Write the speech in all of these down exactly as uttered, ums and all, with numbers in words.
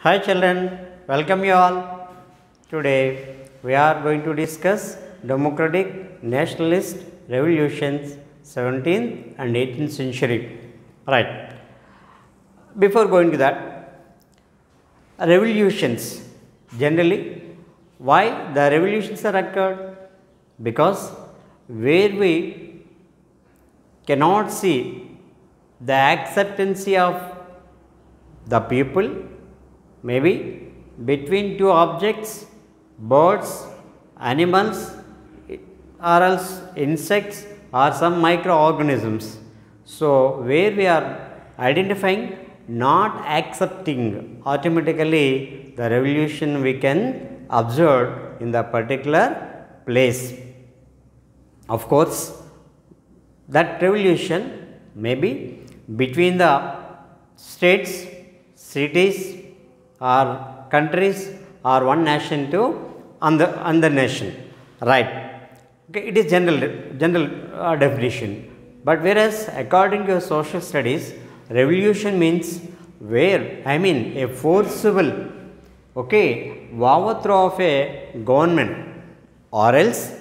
Hi children, welcome you all. Today we are going to discuss democratic nationalist revolutions seventeenth and eighteenth century. Right. Before going to that, revolutions generally, why the revolutions are occurred? Because where we cannot see the acceptance of the people, maybe between two objects, birds, animals, or else insects or some microorganisms. So, where we are identifying not accepting, automatically the revolution we can observe in the particular place. Of course, that revolution may be between the states, cities or countries or one nation to another, another nation, right. Okay, it is general, general uh, definition. But whereas according to social studies, revolution means where, I mean a forcible, okay, overthrow of a government or else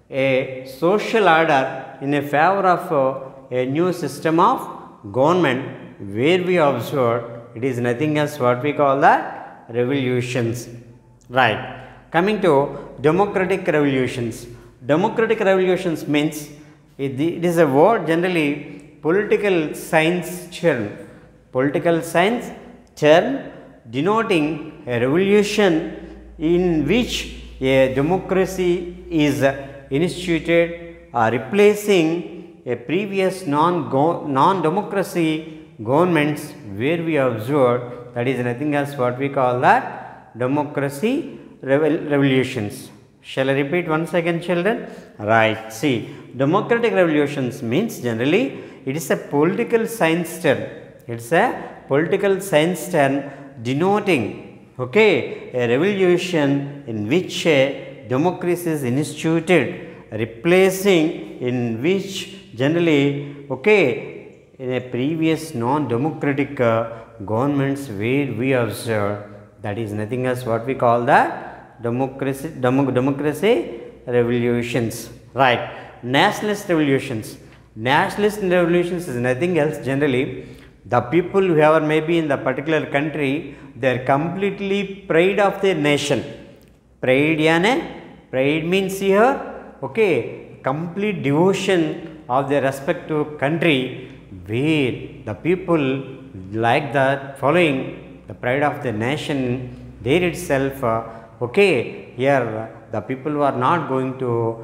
a social order in a favor of uh, a new system of government, where we observe it is nothing else what we call that revolutions, right. Coming to democratic revolutions. Democratic revolutions means it, it is a word generally political science term, political science term denoting a revolution in which a democracy is instituted, uh, replacing a previous non non democracy governments, where we observe that is nothing else what we call that democracy revol revolutions. Shall I repeat once again, children? Right. See, democratic revolutions means generally it is a political science term. It is a political science term denoting, okay, a revolution in which a democracy is instituted, replacing in which generally, okay, in a previous non-democratic uh, governments where we observe that is nothing else what we call that democracy, demo, democracy revolutions, right. Nationalist revolutions. Nationalist revolutions is nothing else generally the people whoever may be in the particular country, they are completely pride of their nation. Pride yane, pride means here, okay, complete devotion of their respective country, where the people like that following the pride of the nation there itself, uh, okay, here the people who are not going to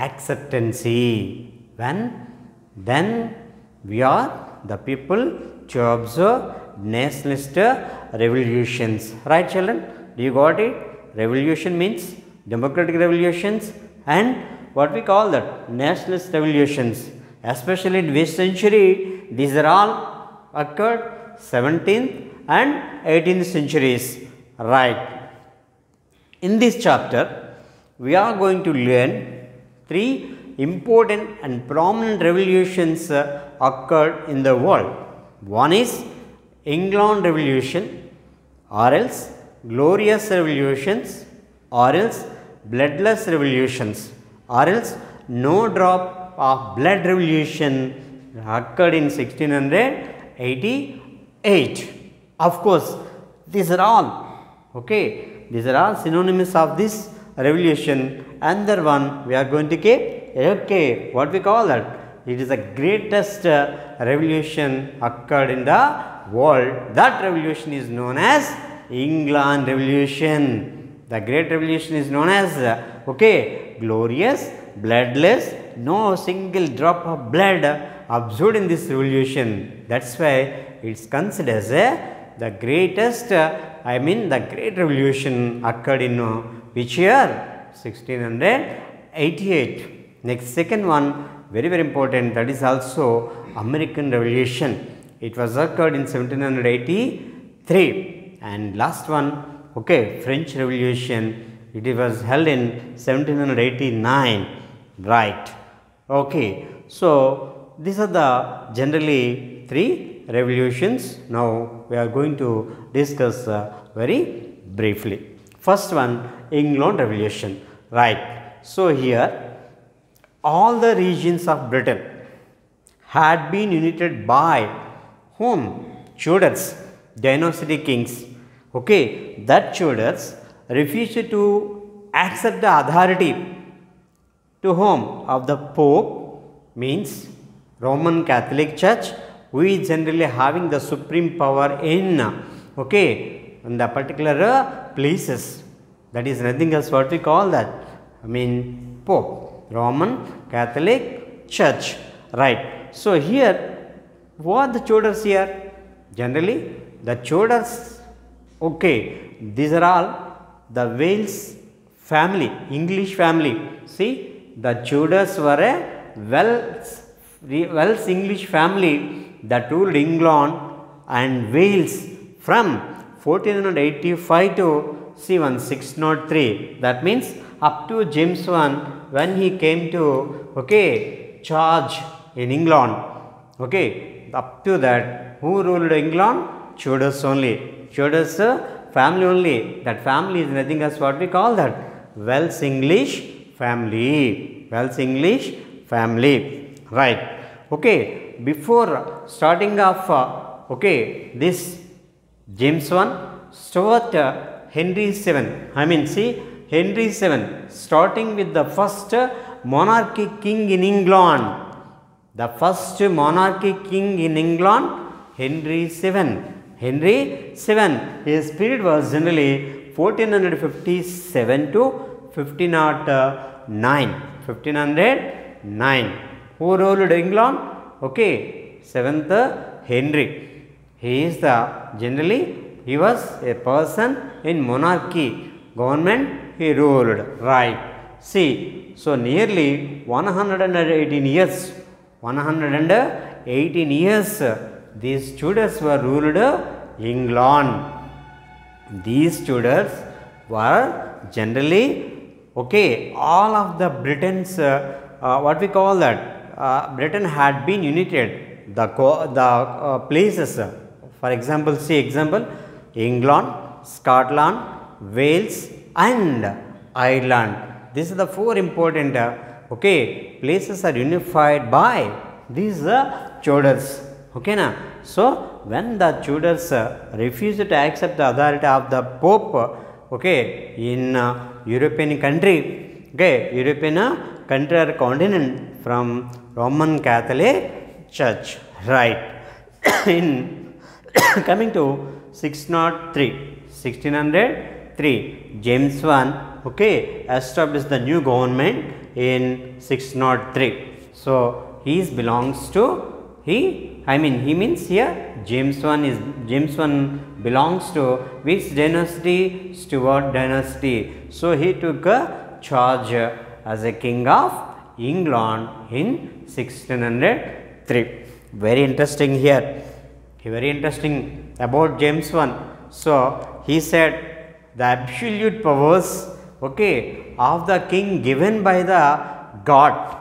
acceptancy, when then we are the people to observe nationalist revolutions, right children. Do you got it? Revolution means democratic revolutions and what we call that nationalist revolutions, especially in which century these are all occurred seventeenth and eighteenth centuries, right. In this chapter we are going to learn three important and prominent revolutions uh, occurred in the world. One is England revolution, or else glorious revolutions, or else bloodless revolutions, or else no drop of blood revolution occurred in sixteen eighty-eight. Of course, these are all, okay, these are all synonyms of this revolution. Another one we are going to keep, okay, what we call that? It is the greatest uh, revolution occurred in the world. That revolution is known as England revolution. The great revolution is known as, uh, okay, glorious, bloodless, no single drop of blood observed in this revolution. That's why it's considered as a the greatest, uh, I mean the great revolution occurred in uh, which year? sixteen eighty-eight. Next, second one, very very important, that is also American Revolution. It was occurred in seventeen eighty-three. And last one, okay, French Revolution. It was held in seventeen eighty-nine, right. Okay, so these are the generally three revolutions now we are going to discuss uh, very briefly. First one, England Revolution, right. So here all the regions of Britain had been united by whom? Tudors, dynastic kings. Okay, that Tudors refused to accept the authority to whom? Of the Pope, means Roman Catholic Church, who is generally having the supreme power in, okay, in the particular uh, places. That is nothing else what we call that. I mean Pope, Roman Catholic Church, right. So here what the Tudors here? Generally the Tudors, okay, these are all the Wales family, English family. See, the Tudors were a Welsh, Welsh English family that ruled England and Wales from fourteen eighty-five to see one six oh three. That means up to James the First when he came to, okay, charge in England. Okay, up to that, who ruled England? Tudors only. Tudors family only. That family is nothing as what we call that Welsh English family. Welsh English family, right. Okay, before starting off, uh, okay, this James the First, Stuart uh, Henry the Seventh. I mean, see, Henry the Seventh, starting with the first monarchy king in England. The first monarchy king in England, Henry the Seventh. Henry the Seventh, his period was generally fourteen fifty-seven to fifteen oh nine. fifteen oh nine. Who ruled England? Okay, seventh Henry. He is the, generally, he was a person in monarchy, government he ruled, right. See, so nearly one hundred eighteen years, one hundred eighteen years, these Tudors were ruled England. These Tudors were generally, okay, all of the Britain's, uh, uh, what we call that, uh, Britain had been united, the, the uh, places, uh, for example, see example, England, Scotland, Wales and Ireland. These are the four important, uh, okay, places are unified by these uh, Tudors. Okay, na? So when the Tudors uh, refused to accept the authority of the Pope, uh, okay, in uh, European country, okay, European uh, country or continent from Roman Catholic Church, right. In coming to six oh three, sixteen oh three, James the First, okay, established the new government in six oh three. So he belongs to, he, I mean he means here James the First is, James the First belongs to which dynasty? Stuart dynasty. So he took a charge as a king of England in sixteen oh three. Very interesting here. Very interesting about James the First. So he said the absolute powers, okay, of the king given by the God,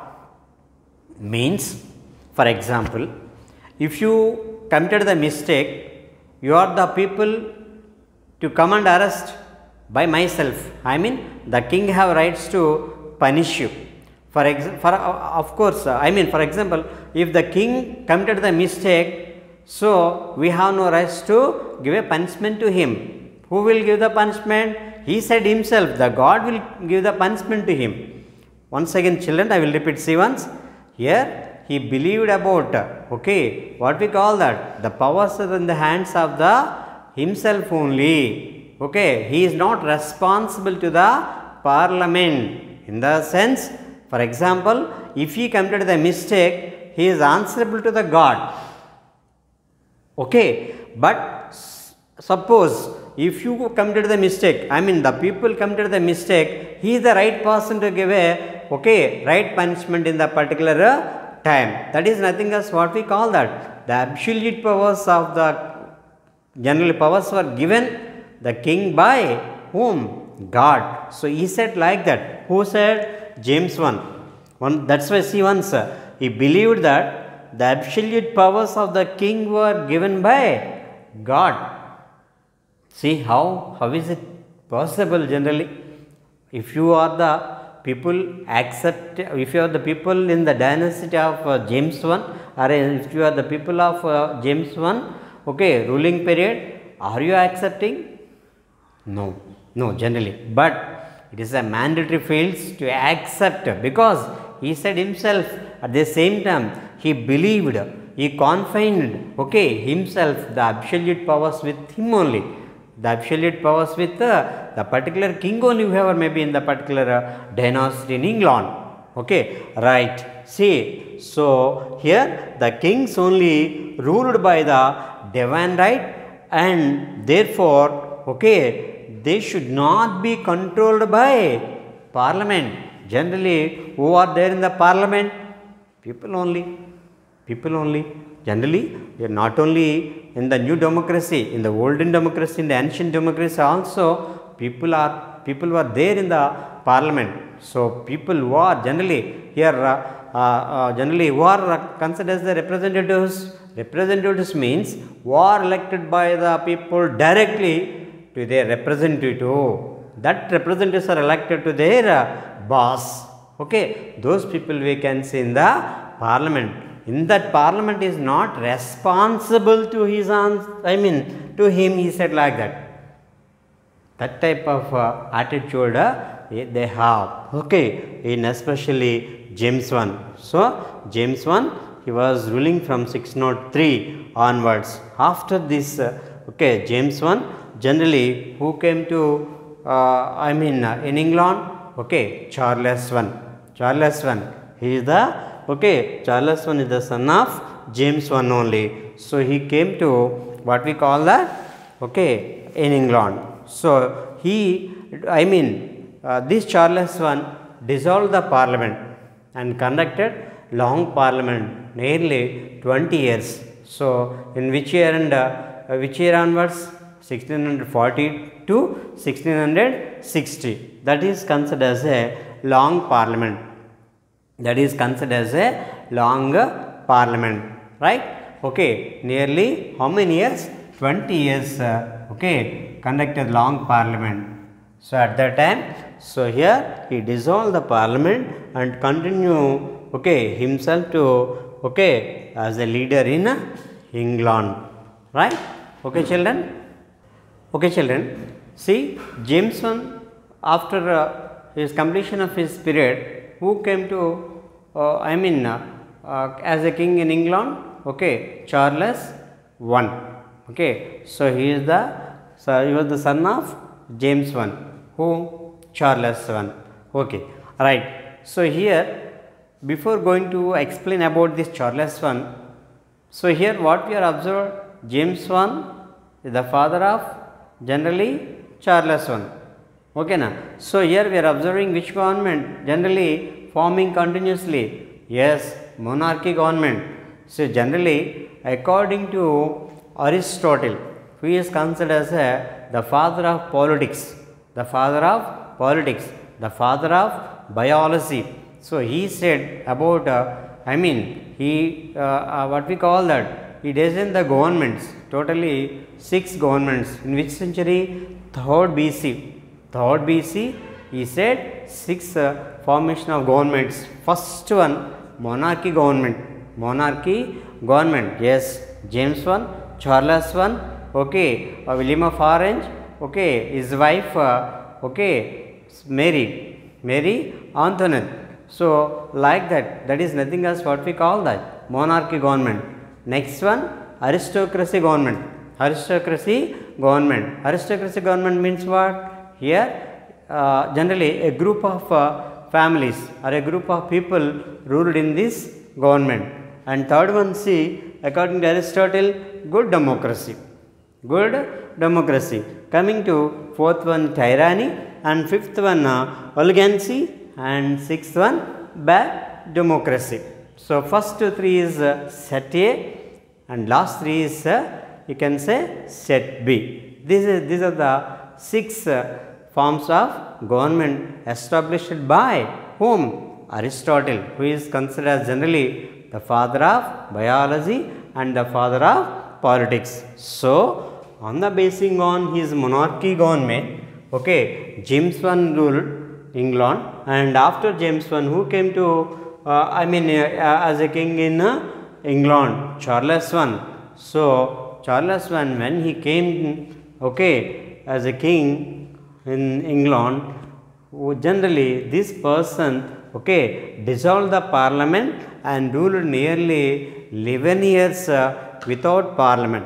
means, for example, if you committed the mistake, you are the people to come and arrest by myself. I mean the king have rights to punish you. For example, for uh, of course, uh, I mean for example, if the king committed the mistake, so we have no rights to give a punishment to him. Who will give the punishment? He said himself, the God will give the punishment to him. Once again children, I will repeat, see once. Here he believed about, okay, what we call that, the powers are in the hands of the himself only. Okay, he is not responsible to the parliament. In the sense, for example, if he committed the mistake, he is answerable to the God. Okay, but suppose if you committed the mistake, I mean the people committed the mistake, he is the right person to give a, okay, right punishment in the particular uh, time. That is nothing else what we call that. The absolute powers of the, general powers were given the king by whom? God. So he said like that. Who said? James the First. One, that's why see once, uh, he believed that the absolute powers of the king were given by God. See how, how is it possible generally? If you are the people accept, if you are the people in the dynasty of uh, James the First, or if you are the people of uh, James the First, okay, ruling period, are you accepting? No, no, generally. But it is a mandatory field to accept, because he said himself at the same time, he believed, he confined, okay, himself, the absolute powers with him only. The absolute powers with uh, the particular king only, whoever may be in the particular uh, dynasty in England. Okay, right. See, so here the kings only ruled by the divine right, and therefore, okay, they should not be controlled by parliament. Generally, who are there in the parliament? People only. People only. Generally, not only in the new democracy, in the olden democracy, in the ancient democracy also, people are people were there in the parliament. So people who are generally here, uh, uh, uh, generally who are uh, considered as the representatives. Representatives means who are elected by the people directly to their representative. That representatives are elected to their uh, boss. Okay, those people we can see in the parliament. In that parliament is not responsible to his answer, I mean to him, he said like that. That type of uh, attitude uh, they have, okay, in especially James the First. So, James the First, he was ruling from six oh three onwards. After this, uh, okay, James the First, generally who came to, uh, I mean uh, in England, okay, Charles the First. Charles the First, he is the Okay, Charles the First is the son of James the First only. So, he came to what we call that, okay, in England. So, he, I mean, uh, this Charles the First dissolved the parliament and conducted long parliament, nearly twenty years. So, in which year and uh, which year onwards? sixteen forty to sixteen sixty. That is considered as a long parliament. That is considered as a long parliament, right? Okay, nearly how many years? twenty years, uh, okay, conducted long parliament. So, at that time, so here he dissolved the parliament and continue, okay, himself to, okay, as a leader in England, right? Okay, children? Okay, children, see, James the First, after uh, his completion of his period, who came to, uh, I mean, uh, uh, as a king in England, okay, Charles the First, okay. So, he is the, so he was the son of James the First, who? Charles the First, okay, right. So, here, before going to explain about this Charles the First, so here what we are observed, James the First is the father of generally Charles the First. Okay, na? So, here we are observing which government generally forming continuously. Yes, monarchy government. So, generally according to Aristotle, who is considered as a, the father of politics, the father of politics, the father of biology. So, he said about, uh, I mean, he, uh, uh, what we call that, he designed the governments, totally six governments. In which century? third B C. third B C, he said six uh, formation of governments. First one, monarchy government. Monarchy government. Yes, James the First, Charles the First, okay, uh, William of Orange, okay, his wife, uh, okay, Mary, Mary Antoinette. So, like that, that is nothing else what we call that, monarchy government. Next one, aristocracy government. Aristocracy government. Aristocracy government means what? Here, uh, generally a group of uh, families or a group of people ruled in this government. And third one, see, according to Aristotle, good democracy. Good democracy. Coming to fourth one, tyranny, and fifth one, uh, oligarchy, and sixth one, bad democracy. So, first two three is uh, set A, and last three is uh, you can say set B. This is, these are the six uh, forms of government established by whom? Aristotle, who is considered as generally the father of biology and the father of politics. So, on the basing on his monarchy government, okay, James the First ruled England, and after James the First, who came to, uh, I mean, uh, as a king in uh, England? Charles the First. So, Charles the First, when he came, okay, as a king in England, generally this person, okay, dissolved the parliament and ruled nearly eleven years uh, without parliament.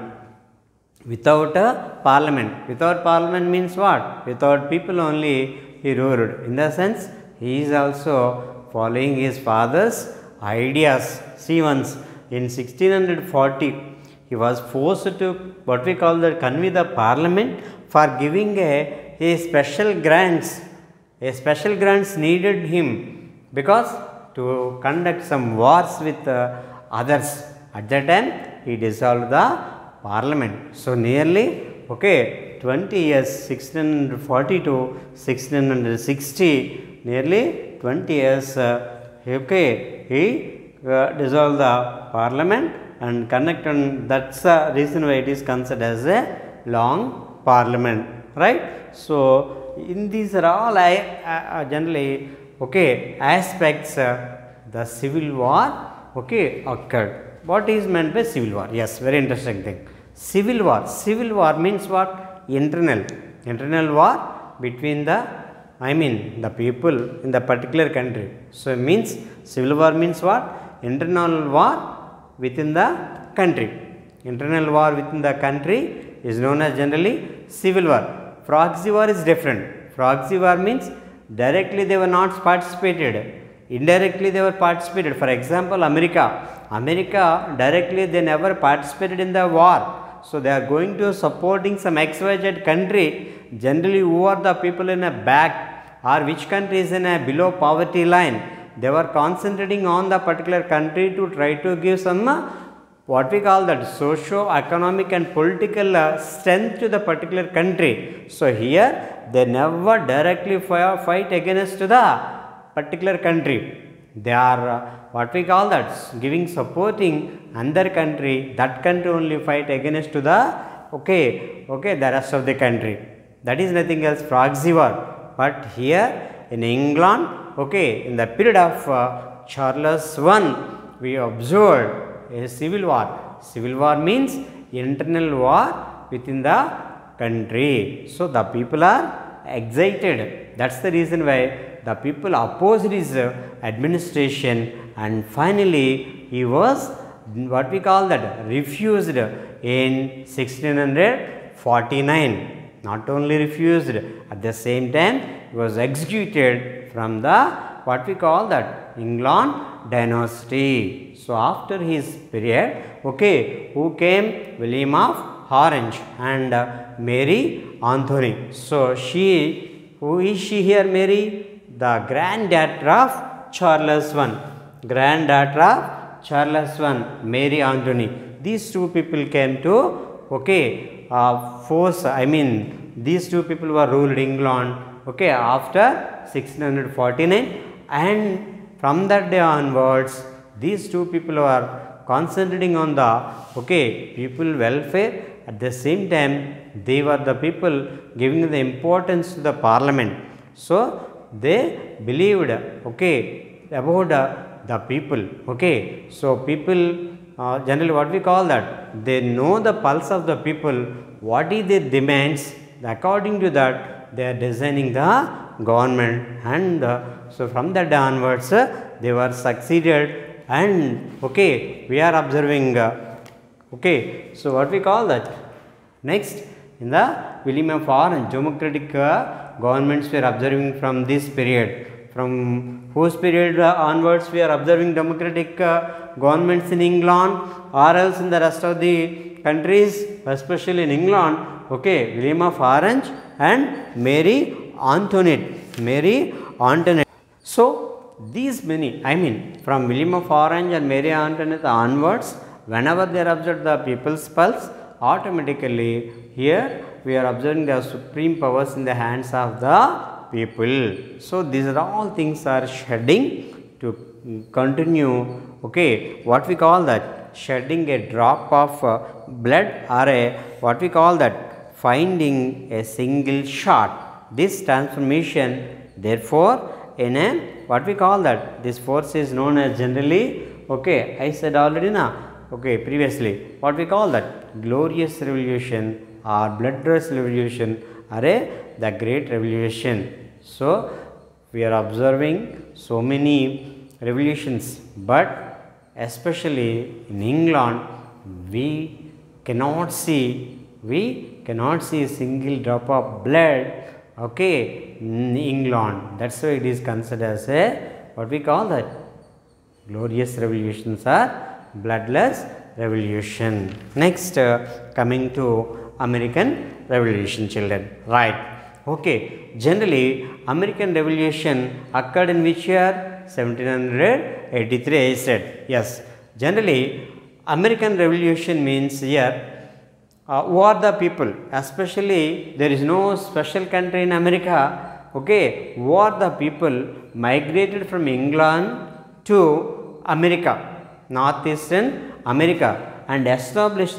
Without a parliament. Without parliament means what? Without people only he ruled. In the sense, he is also following his father's ideas. See, once in sixteen forty, he was forced to, what we call the, convene the parliament for giving a, a special grants. A special grants needed him because to conduct some wars with uh, others. At that time, he dissolved the parliament. So, nearly, okay, twenty years, sixteen forty to sixteen sixty, nearly twenty years, uh, okay, he uh, dissolved the parliament and conducted. That's the reason why it is considered as a long parliament, right? So, in these are all I, uh, generally, okay, aspects, uh, the civil war, okay, occurred. What is meant by civil war? Yes, very interesting thing. Civil war. Civil war means what? Internal. Internal war between the, I mean, the people in the particular country. So, it means civil war means what? Internal war within the country. Internal war within the country is known as generally civil war. Proxy war is different. Proxy war means directly they were not participated. Indirectly they were participated. For example, America. America directly they never participated in the war. So, they are going to supporting some X Y Z country. Generally, who are the people in a back or which country is in a below poverty line. They were concentrating on the particular country to try to give some uh, what we call that socio-economic and political uh, strength to the particular country. So, here they never directly fight against the particular country. They are uh, what we call that giving supporting another country, that country only fight against to the, okay, okay, the rest of the country. That is nothing else, proxy war. But here in England, okay, in the period of uh, Charles the First, we observed a civil war. Civil war means internal war within the country. So, the people are excited. That is the reason why the people opposed his uh, administration, and finally he was what we call that refused in sixteen forty-nine. Not only refused, at the same time he was executed from the what we call that England dynasty. So, after his period, okay, who came? William of Orange and uh, Mary Anthony. So, she, who is she here? Mary, the granddaughter of Charles the First. Granddaughter of Charles the First, Mary Anthony. These two people came to, okay, uh, force, I mean, these two people were ruled England, okay, after sixteen forty-nine, and from that day onwards, these two people were concentrating on the, okay, people welfare. At the same time, they were the people giving the importance to the parliament. So, they believed, okay, about uh, the people, okay. So, people uh, generally what we call that, they know the pulse of the people, what is their demands, according to that they are designing the government, and uh, so from that day onwards uh, they were succeeded, and okay, we are observing uh, okay. So, what we call that next in the William of Orange, democratic uh, governments we are observing from this period. From whose period uh, onwards we are observing democratic uh, governments in England, or else in the rest of the countries, especially in England, okay, William of Orange and Mary Antoinette. Mary Antoinette. So, these many, I mean, from William of Orange and Mary Antoinette onwards, whenever they are observed the people's pulse, automatically here we are observing the supreme powers in the hands of the people. So, these are all things are shedding to continue, okay, what we call that, shedding a drop of uh, blood, or a what we call that, finding a single shot. This transformation, therefore, in a what we call that, this force is known as generally, okay, I said already now, okay, previously, what we call that, glorious revolution or bloodless revolution, or a the great revolution. So we are observing so many revolutions, but especially in England, we cannot see, we cannot see a single drop of blood, okay, in England. That's why it is considered as a what we call that, glorious revolutions or bloodless revolution. Next, uh, coming to American Revolution, children, right? Okay, generally American Revolution occurred in which year? seventeen eighty-three, I said. Yes, generally American Revolution means here uh, who are the people, especially there is no special country in America, okay, who are the people migrated from England to America, northeastern America, and established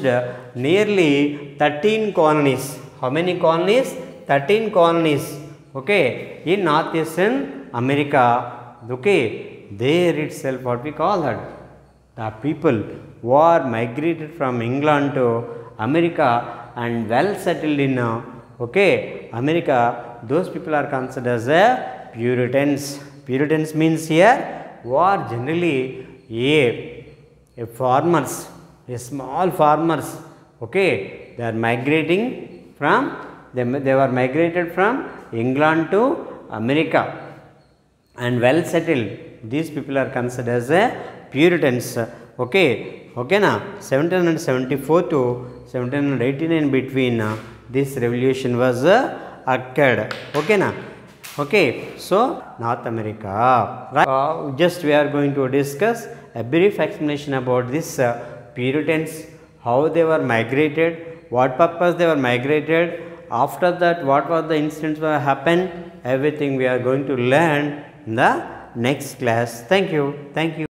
nearly thirteen colonies. How many colonies? thirteen colonies, okay, in northeastern America, okay. There itself, what we call that, the people who are migrated from England to America and well settled in uh, okay, America, those people are considered as a Puritans. Puritans means here who are generally a, a farmers, a small farmers, okay, they are migrating from, they, they were migrated from England to America and well settled. These people are considered as a Puritans, okay, okay now, seventeen seventy-four to seventeen eighty-nine between uh, this revolution was uh, occurred, okay now. Okay, so North America, right? Uh, just we are going to discuss a brief explanation about this uh, Puritans, how they were migrated, what purpose they were migrated, after that what was the incidents that happened, everything we are going to learn in the next class. Thank you. Thank you.